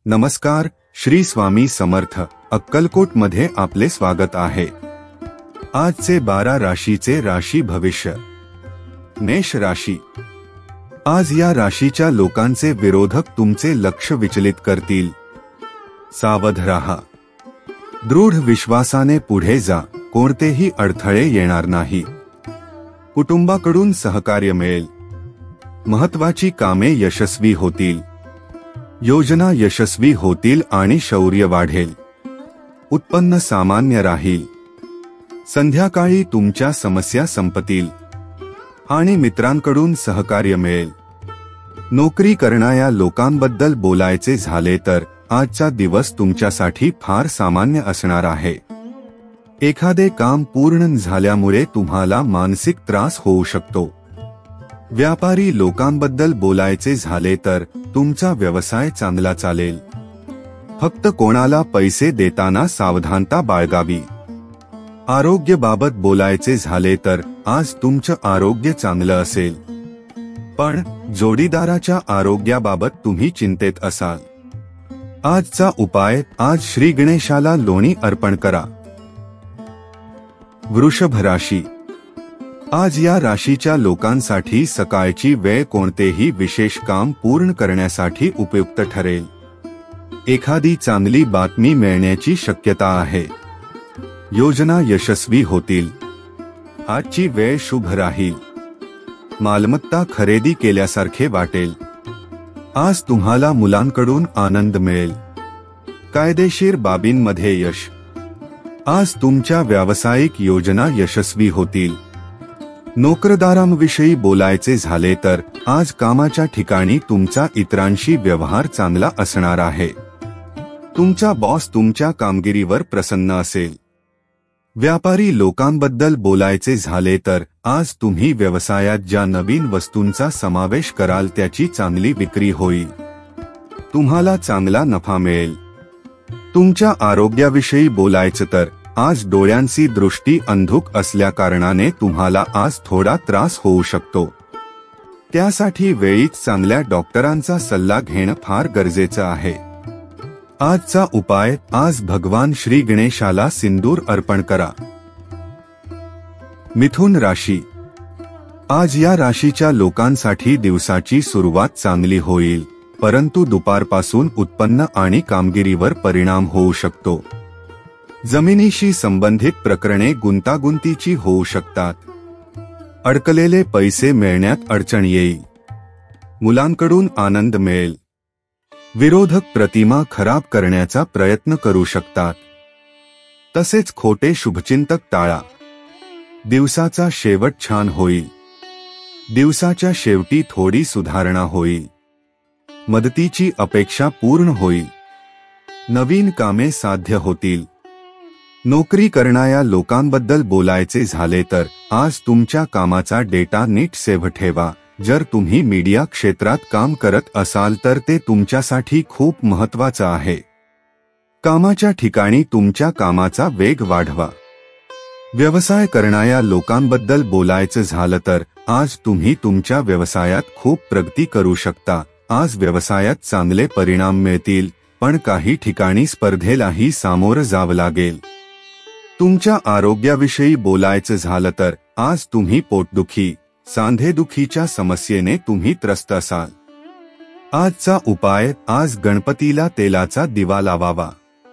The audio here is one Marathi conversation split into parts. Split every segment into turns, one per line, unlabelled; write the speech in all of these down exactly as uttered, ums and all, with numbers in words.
नमस्कार, श्री स्वामी समर्थ अक्कलकोट मध्ये आपले स्वागत आहे। आजचे बारा राशीचे राशी भविष्य। मेष राशी। आज या राशीच्या लोकांचे विरोधक तुमचे लक्ष विचलित करतील। सावध राहा। दृढ विश्वासाने पुढे जा, कोणतेही अडथळे येणार नाही। कुटुंबाकडून सहकार्य मिळेल। महत्त्वाची कामे यशस्वी होतील। योजना यशस्वी होतील आणि शौर्य वाढेल। उत्पन्न सामान्य राहील। संध्याकाळी तुमच्या समस्या संपतील आणि मित्रांकडून सहकार्य मिळेल। नोकरी करणाऱ्या लोकांबद्दल बोलायचे झाले तर आजचा दिवस तुमच्यासाठी फार सामान्य असणार आहे। एखादे काम पूर्ण झाल्यामुळे तुम्हाला मानसिक त्रास होऊ शकतो। व्यापारी लोकांबद्दल बोलायचे झाले तर तुमचा व्यवसाय चांगला चालेल। फक्त कोणाला पैसे देताना सावधानता बाळगावी। आरोग्याबाबत बोलायचे झाले तर आज तुमचं आरोग्य चांगलं असेल, पण जोडीदाराच्या आरोग्याबाबत तुम्ही चिंतेत असाल। आजचा उपाय, आज श्री गणेशाला लोणी अर्पण करा। वृषभ राशी। आज या राशीच्या लोकांसाठी सकाळची वेळ कोणतेही विशेष काम पूर्ण करण्यासाठी उपयुक्त ठरेल। एखादी चांगली बातमी मिळण्याची शक्यता आहे। योजना यशस्वी होतील। आजची वेळ शुभ राहील। मालमत्ता खरेदी केल्यासारखे वाटेल। आज तुम्हाला मुलांकडून आनंद मिळेल। कायदेशीर बाबींमध्ये यश। आज तुमच्या व्यावसायिक योजना यशस्वी होतील। नोकरदारांविषयी बोलायचे झाले तर आज कामाच्या ठिकाणी तुमचा इतरांशी व्यवहार चांगला असणार आहे। तुमचा बॉस तुमच्या कामगिरीवर प्रसन्न असेल। व्यापारी लोकांबद्दल बोलायचे झाले तर आज तुम्ही व्यवसायात ज्या नवीन वस्तूंचा समावेश कराल त्याची चांगली विक्री होईल। तुम्हाला चांगला नफा मिळेल। तुमच्या आरोग्याविषयी बोलायचं तर आज डोळ्यांची दृष्टी अंधुक असल्याकारणाने तुम्हाला आज थोडा त्रास होऊ शकतो। त्यासाठी वेळीच चांगल्या डॉक्टरांचा सल्ला घेणं फार गरजेचं आहे। आजचा उपाय, आज भगवान श्री गणेशाला सिंदूर अर्पण करा। मिथुन राशी। आज या राशीच्या लोकांसाठी दिवसाची सुरुवात चांगली होईल, परंतु दुपारपासून उत्पन्न आणि कामगिरीवर परिणाम होऊ शकतो। जमिनीशी संबंधित प्रकरणे गुंतागुंतीची होऊ शकतात। अडकलेले पैसे मिळण्यात अडचण येईल। मुलांकडून आनंद मिळेल। विरोधक प्रतिमा खराब करण्याचा प्रयत्न करू शकतात। तसेच खोटे शुभचिंतक टाळा। दिवसाचा शेवट छान होईल। दिवसाच्या शेवटी थोडी सुधारणा होईल। मदतीची अपेक्षा पूर्ण होईल। नवीन कामे साध्य होतील। नोकरी करणाऱ्या लोकांबद्दल बोलायचे झाले तर आज तुमच्या कामाचा डेटा नीट सेव्ह ठेवा। जर तुम्ही मीडिया क्षेत्रात काम करत असाल तर ते तुमच्यासाठी खूप महत्त्वाचं आहे। कामाच्या ठिकाणी तुमच्या कामाचा वेग वाढवा। व्यवसाय करणाऱ्या लोकांबद्दल बोलायचं झालं तर आज तुम्ही तुमच्या व्यवसायात खूप प्रगती करू शकता। आज व्यवसायात चांगले परिणाम मिळतील, पण काही ठिकाणी स्पर्धेलाही सामोरं जावं लागेल। तुमच्या आरोग्याविषयी बोलायचं झालं तर आज तुम्ही पोटदुखी, सांधेदुखीच्या समस्येने तुम्ही त्रस्त असाल। आजचा उपाय, आज गणपतीला तेलाचा दिवा लावावा।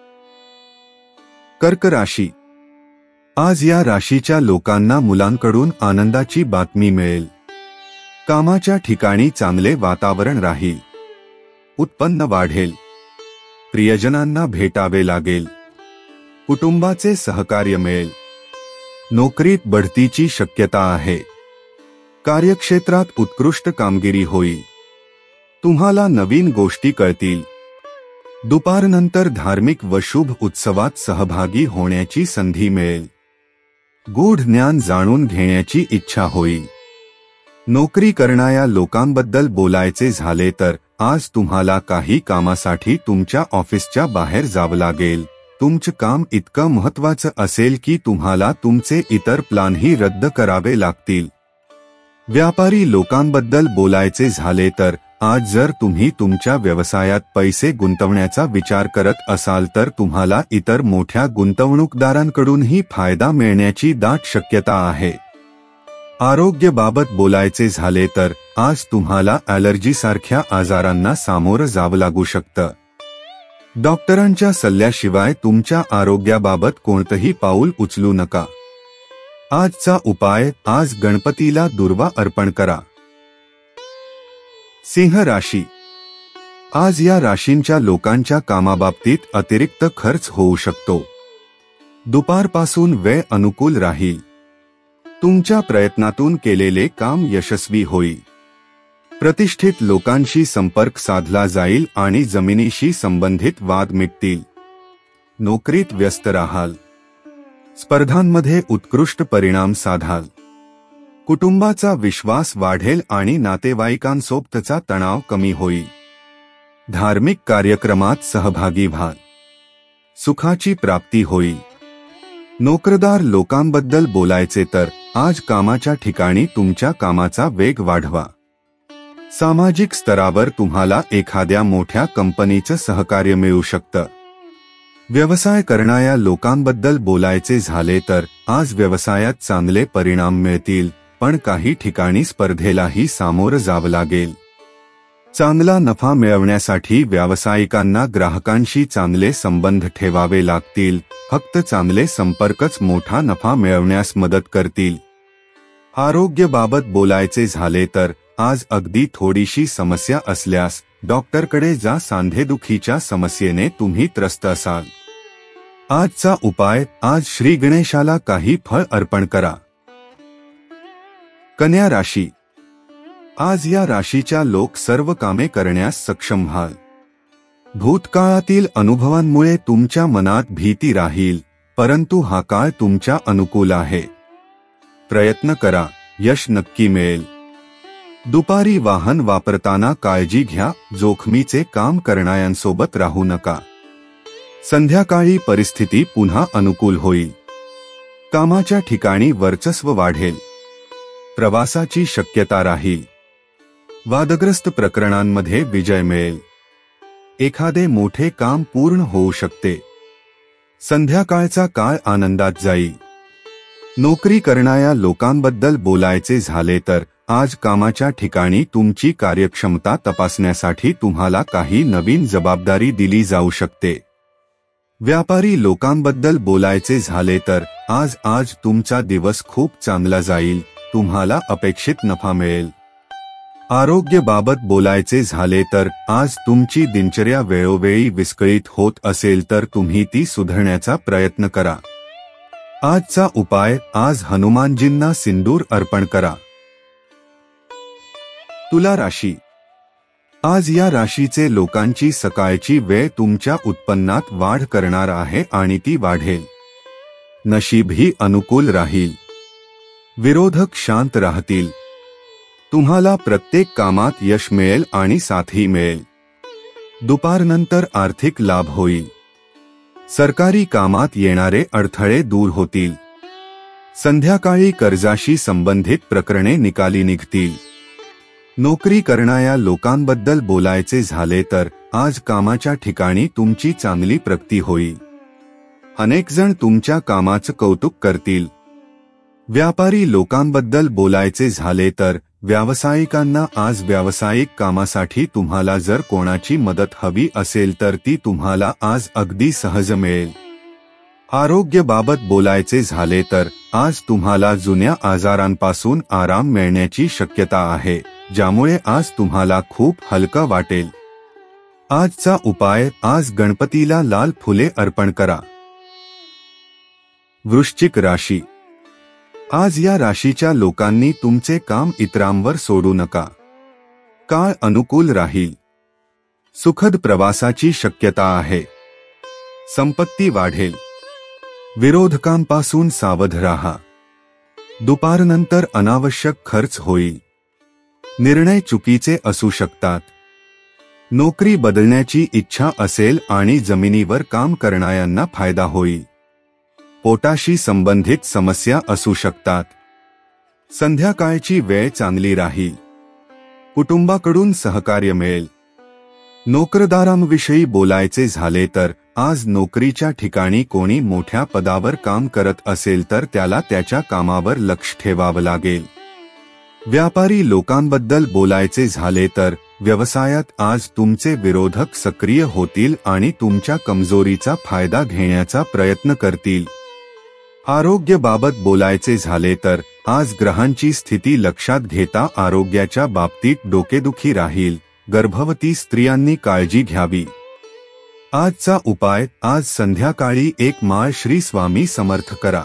कर्क राशी। आज या राशीच्या लोकांना मुलांकडून आनंदाची बातमी मिळेल। कामाच्या ठिकाणी चांगले वातावरण राहील। उत्पन्न वाढेल। प्रियजनांना भेटावे लागेल। कुटुंबाचे सहकार्य मिळेल। नोकरीत बढतीची शक्यता आहे। कार्यक्षेत्रात उत्कृष्ट कामगिरी होईल। तुम्हाला नवीन गोष्टी कळतील। दुपारनंतर धार्मिक व शुभ उत्सवात सहभागी होण्याची संधी मिळेल। गूढ ज्ञान जाणून घेण्याची इच्छा होईल। नोकरी करणाऱ्या लोकांबद्दल बोलायचे झाले तर आज तुम्हाला काही कामासाठी तुमच्या ऑफिसच्या बाहेर जावं लागेल। तुमचं काम इतकं महत्त्वाचं असेल की तुम्हाला तुमचे इतर प्लानही रद्द करावे लागतील। व्यापारी लोकांबद्दल बोलायचे झाले तर आज जर तुम्ही तुमच्या व्यवसायात पैसे गुंतवण्याचा विचार करत असाल तर तुम्हाला इतर मोठ्या गुंतवणूकदारांकडूनही फायदा मिळण्याची दाट शक्यता आहे. आरोग्याबाबत बोलायचे झाले तर आज तुम्हाला ॲलर्जीसारख्या आजारांना सामोरं जावं लागू शकतं. डॉक्टरांच्या सल्ल्याशिवाय तुमच्या आरोग्याबाबत कोणतंही पाऊल उचलू नका. आजचा उपाय, आज गणपतीला दुर्वा अर्पण करा. सिंह राशी. आज या राशींच्या लोकांच्या कामाबाबतीत अतिरिक्त खर्च होऊ शकतो. दुपारपासून वेळ अनुकूल राहील. तुमच्या प्रयत्नातून केलेले काम यशस्वी होईल. प्रतिष्ठित लोकांशी संपर्क साधला जाईल आणि जमिनीशी संबंधित वाद मिटतील. नोकरीत व्यस्त राहाल. स्पर्धांमध्ये उत्कृष्ट परिणाम साधाल. कुटुंबाचा विश्वास वाढेल आणि नातेवाईकांसोबतचा तणाव कमी होईल. धार्मिक कार्यक्रमात सहभागी व्हाल. सुखाची प्राप्ती होईल. नोकरदार लोकांबद्दल बोलायचे तर आज कामाच्या ठिकाणी तुमच्या कामाचा वेग वाढवा. सामाजिक स्तरावर तुम्हाला एखाद्या मोठ्या कंपनीचं सहकार्य मिळू शकतं. व्यवसाय करणाऱ्या लोकांबद्दल बोलायचे झाले तर आज व्यवसायात चांगले परिणाम मिळतील, पण काही ठिकाणी स्पर्धेलाही सामोरं जावं लागेल. चांगला नफा मिळवण्यासाठी व्यावसायिकांना ग्राहकांशी चांगले संबंध ठेवावे लागतील. फक्त चांगले संपर्कच मोठा नफा मिळवण्यास मदत करतील. आरोग्याबाबत बोलायचे झाले तर आज अगदी थोडीशी समस्या असल्यास डॉक्टरकडे जा. सांधेदुखीच्या समस्येने तुम्ही त्रस्त असाल. आजचा उपाय, आज श्री गणेशाला काही फळ अर्पण करा. कन्या राशी. आज या राशीच्या लोक सर्व कामे करण्यास सक्षम व्हाल. भूतकाळातील अनुभवांमुळे तुमच्या मनात भीती राहील, परंतु हा काळ तुमच्या अनुकूल आहे. प्रयत्न करा, यश नक्की मिळेल. दुपारी वाहन वापरताना काळजी घ्या. जोखमीचे काम करणाऱ्यांसोबत राहू नका. संध्याकाळी परिस्थिती पुन्हा अनुकूल होईल. कामाच्या ठिकाणी वर्चस्व वाढेल. प्रवासाची शक्यता राहील. वादग्रस्त प्रकरणांमध्ये विजय मिळेल. एखादे मोठे काम पूर्ण होऊ शकते. संध्याकाळचा काळ आनंदात जाईल. नोकरी करणाऱ्या लोकांबद्दल बोलायचे झाले तर आज कामाच्या ठिकाणी तुमची कार्यक्षमता तपासण्यासाठी तुम्हाला काही नवीन जबाबदारी दिली जाऊ शकते. व्यापारी लोकांबद्दल बोलायचे झाले तर आज आज तुमचा दिवस खूप चांगला जाईल. तुम्हाला अपेक्षित नफा मिळेल. आरोग्याबाबत बोलायचे झाले तर आज तुमची दिनचर्या वेळोवेळी विस्कळीत होत असेल तर तुम्ही ती सुधारण्याचा प्रयत्न करा. आजचा उपाय, आज हनुमानजींना सिंदूर अर्पण करा. तुला राशी. आज या राशीचे लोकांची सकाळची वेळ तुमच्या उत्पन्नात वाढ करणार आहे आणि ती वाढेल. नशीबही अनुकूल राहील. विरोधक शांत राहतील. तुम्हाला प्रत्येक कामात यश मिळेल आणि साथही मिळेल. दुपारनंतर आर्थिक लाभ होईल. सरकारी कामात येणारे अडथळे दूर होतील. संध्याकाळी कर्जाशी संबंधित प्रकरणे निकाली निघतील. नोकरी करणाऱ्या लोकांबद्दल बोलायचे झाले तर आज कामाच्या ठिकाणी तुमची चांगली प्रगती होईल. अनेक जण तुमच्या कामाचं कौतुक करतील. व्यापारी लोकांबद्दल बोलायचे झाले तर व्यावसायिकांना आज व्यावसायिक कामासाठी तुम्हाला जर कोणाची मदत हवी असेल तर ती तुम्हाला आज अगदी सहज मिळेल. आरोग्याबाबत बोलायचे झाले तर आज तुम्हाला जुन्या आजारांपासून आराम मिळण्याची शक्यता आहे, ज्यामुळे आज तुम्हाला खूप हलकं वाटेल. आजचा उपाय, आज गणपतीला लाल फुले अर्पण करा. वृश्चिक राशी. आज या राशीच्या लोकांनी तुमचे काम इतरांवर सोडू नका. काळ अनुकूल राहील. सुखद प्रवासाची शक्यता आहे. संपत्ती वाढेल. विरोधकांपासून सावध राहा. दुपारनंतर अनावश्यक खर्च होईल. निर्णय चुकीचे असू शकतात. नोकरी बदलण्याची इच्छा असेल आणि जमिनीवर काम करणाऱ्यांना फायदा होईल. पोटाशी संबंधित समस्या असू शकतात. संध्याकाळची वेळ चांगली राहील. कुटुंबाकडून सहकार्य मिळेल. नोकरदारांविषयी बोलायचे झाले तर आज नोकरीच्या ठिकाणी कोणी मोठ्या पदावर काम करत असेल तर त्याला त्याच्या कामावर लक्ष ठेवावं लागेल. व्यापारी लोकांबद्दल बोलायचे झाले तर व्यवसायात आज तुमचे विरोधक सक्रिय होतील आणि तुमच्या कमजोरीचा फायदा घेण्याचा प्रयत्न करतील. आरोग्याबाबत बोलायचे झाले तर आज ग्रहांची स्थिती लक्षात घेता आरोग्याच्या बाबतीत डोकेदुखी राहील. गर्भवती स्त्रियांनी काळजी घ्यावी. आजचा उपाय, आज संध्याकाळी एक माळ श्री स्वामी समर्थ करा.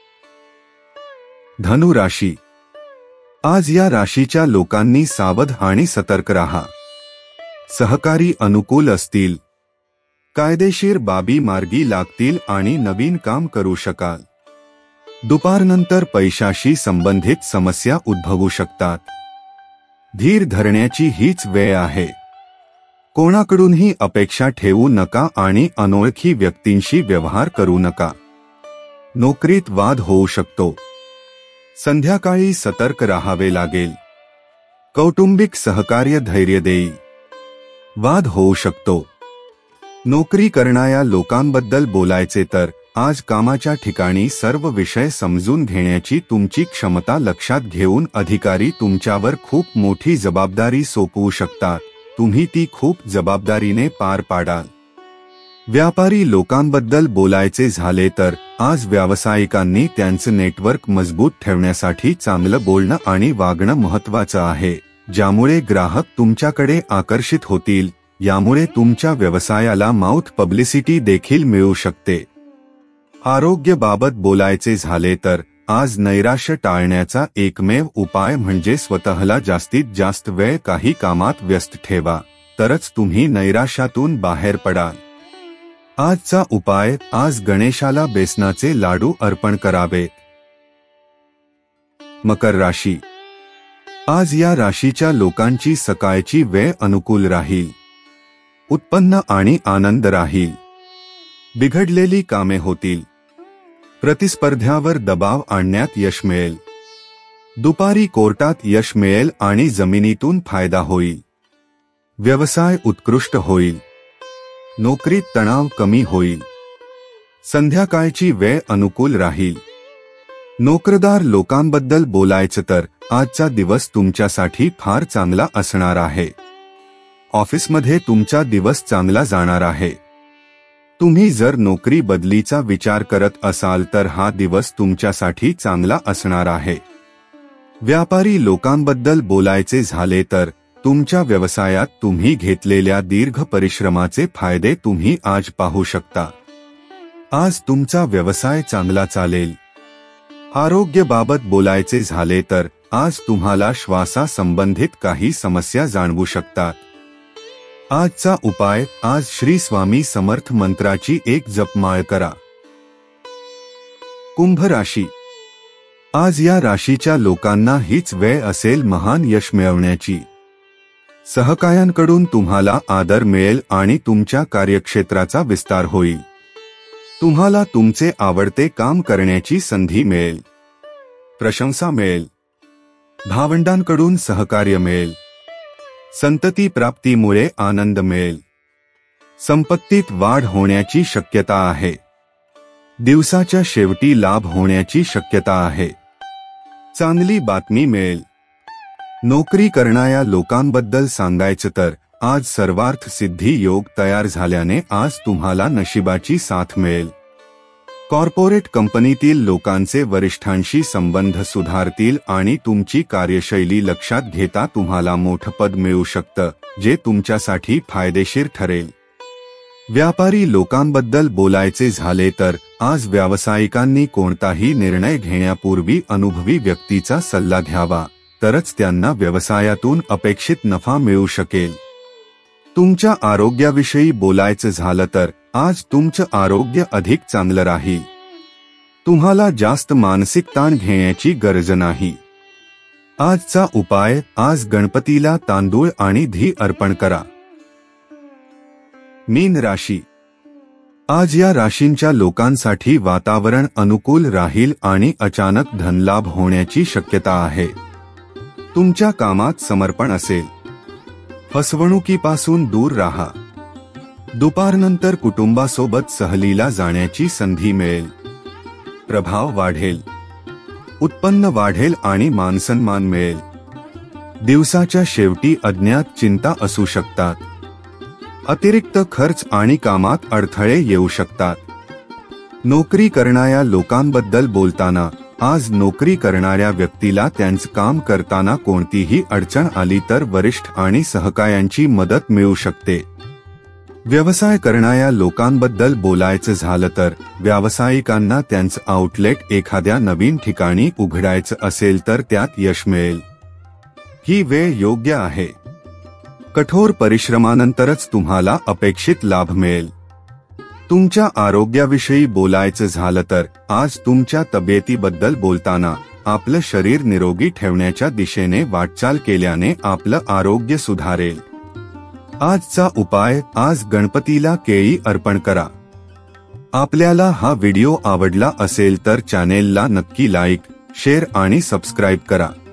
धनु राशी. आज या राशीच्या लोकांनी सावध आणि सतर्क राहा. सहकारी अनुकूल असतील. कायदेशीर बाबी मार्गी लागतील आणि नवीन काम करू शकाल. दुपारनंतर पैशाशी संबंधित समस्या उद्भवू शकतात. धीर धरण्याची हीच वेळ आहे. कोणाकडूनही अपेक्षा ठेवू नका आणि अनोळखी व्यक्तींशी व्यवहार करू नका. नोकरीत वाद होऊ शकतो. संध्याकाळी सतर्क राहावे लागेल. कौटुंबिक सहकार्य धैर्य देईल. वाद होऊ शकतो. नोकरी करणाऱ्या लोकांबद्दल बोलायचे तर आज कामाच्या ठिकाणी सर्व विषय समजून घेण्याची तुमची क्षमता लक्षात घेऊन अधिकारी तुमच्यावर खूप मोठी जबाबदारी सोपवू शकतात. तुम्ही ती खूप जबाबदारीने पार पाडाल. व्यापारी लोकांबद्दल बोलायचे झाले तर आज व्यावसायिकांनी त्यांचं नेटवर्क मजबूत ठेवण्यासाठी चांगलं बोलणं आणि वागणं महत्त्वाचं आहे, ज्यामुळे ग्राहक तुमच्याकडे आकर्षित होतील. यामुळे तुमच्या व्यवसायाला माउथ पब्लिसिटी देखील मिळू शकते. आरोग्याबाबत बोलायचे झाले तर आज नैराश्य टाळण्याचा एकमेव उपाय म्हणजे स्वतःला जास्तीत जास्त वेळ काही कामात व्यस्त ठेवा, तरच तुम्ही नैराश्यातून बाहेर पडाल. आजचा उपाय, आज गणेशाला बेसनाचे लाडू अर्पण करावेत. मकर राशी. आज या राशीच्या लोकांची सकाळची वेळ अनुकूल राहील. उत्पन्न आणि आनंद राहील. बिघडलेली कामे होतील. प्रतिस्पर्ध्यावर दबाव आणण्यात यश मिळेल. दुपारी कोर्टात यश मिळेल आणि जमिनीतून फायदा होईल. व्यवसाय उत्कृष्ट होईल. नोकरीत तणाव कमी होईल. संध्याकाळची वेळ अनुकूल राहील. नोकरदार लोकांबद्दल बोलायचं तर आजचा दिवस तुमच्यासाठी फार चांगला असणार आहे. ऑफिसमध्ये तुमचा दिवस चांगला जाणार आहे. तुम्ही जर नोकरी बदलीचा विचार करत असाल तर हा दिवस तुमच्यासाठी चांगला असणार आहे. व्यापारी लोकांबद्दल बोलायचे झाले तर तुमच्या व्यवसायात तुम्ही घेतलेल्या दीर्घ परिश्रमाचे फायदे तुम्ही आज पाहू शकता. आज तुमचा व्यवसाय चांगला चालेल. आरोग्याबाबत बोलायचे झाले तर आज तुम्हाला श्वासासंबंधित काही समस्या जाणवू शकतात. आजचा उपाय, आज श्री स्वामी समर्थ मंत्राची एक जपमाळ करा. कुंभ राशी. आज या राशीच्या लोकांना हीच वेळ असेल महान यश मिळवण्याची. सहकाऱ्यांकडून तुम्हाला आदर मिळेल आणि तुमच्या कार्यक्षेत्राचा विस्तार होईल. तुम्हाला तुमचे आवडते काम करण्याची संधी मिळेल. प्रशंसा मिळेल. भावंडांकडून सहकार्य मिळेल. संतती प्राप्तीमुळे आनंद मिळेल. संपत्तीत वाढ होण्याची शक्यता आहे. दिवसाच्या शेवटी लाभ होण्याची शक्यता आहे. चांगली बातमी मिळेल. नोकरी करणाऱ्या लोकांबद्दल सांगायचं तर आज सर्वार्थ सिद्धी योग तयार झाल्याने आज तुम्हाला नशिबाची साथ मिळेल. कॉर्पोरेट कंपनीतील लोकांचे वरिष्ठांशी संबंध सुधारतील आणि तुमची कार्यशैली लक्षात घेता तुम्हाला मोठं पद मिळू शकतं, जे तुमच्यासाठी फायदेशीर ठरेल. व्यापारी लोकांबद्दल बोलायचे झाले तर आज व्यावसायिकांनी कोणताही निर्णय घेण्यापूर्वी अनुभवी व्यक्तीचा सल्ला घ्यावा, तरच त्यांना व्यवसायातून अपेक्षित नफा मिळू शकेल. तुमच्या आरोग्याविषयी बोलायचं झालं तर आज तुमचं आरोग्य अधिक चांगलं राहील. तुम्हाला जास्त मानसिक ताण घेण्याची गरज नाही. आजचा उपाय, आज गणपतीला तांदूळ आणि घी अर्पण करा. मीन राशी. आज या राशींच्या लोकांसाठी वातावरण अनुकूल राहील आणि अचानक धनलाभ होण्याची शक्यता आहे. तुमच्या कामात समर्पण असेल. फसवणुकीपासून दूर राहा. दुपारनंतर कुटुंबासोबत सहलीला जाण्याची संधी मिळेल. प्रभाव वाढेल. उत्पन्न वाढेल आणि मानसन्मान मिळेल. दिवसाच्या शेवटी अज्ञात चिंता असू शकतात. अतिरिक्त खर्च आणि कामात अडथळे येऊ शकतात. नोकरी करणाऱ्या लोकांबद्दल बोलताना, आज नोकरी करणाऱ्या व्यक्तीला त्यांचं काम करताना कोणतीही अडचण आली तर वरिष्ठ आणि सहकाऱ्यांची मदत मिळू शकते. व्यवसाय करणाऱ्या लोकांबद्दल बोलायचं झालं तर, व्यावसायिकांना त्यांचं आउटलेट एखाद्या नवीन ठिकाणी उघडायचं असेल तर त्यात यश मिळेल. ही वेळ योग्य आहे. कठोर परिश्रमानंतरच तुम्हाला अपेक्षित लाभ मिळेल. तुमच्या आरोग्याविषयी बोलायचं झालं तर, आज तुमच्या तब्येतीबद्दल बोलताना, आपलं शरीर निरोगी ठेवण्याच्या दिशेने वाटचाल केल्याने आपलं आरोग्य सुधारेल. आजचा उपाय, आज गणपतीला केळी अर्पण करा. आपल्याला हा व्हिडिओ आवडला असेल तर चॅनेलला नक्की लाईक, शेअर आणि सबस्क्राईब करा.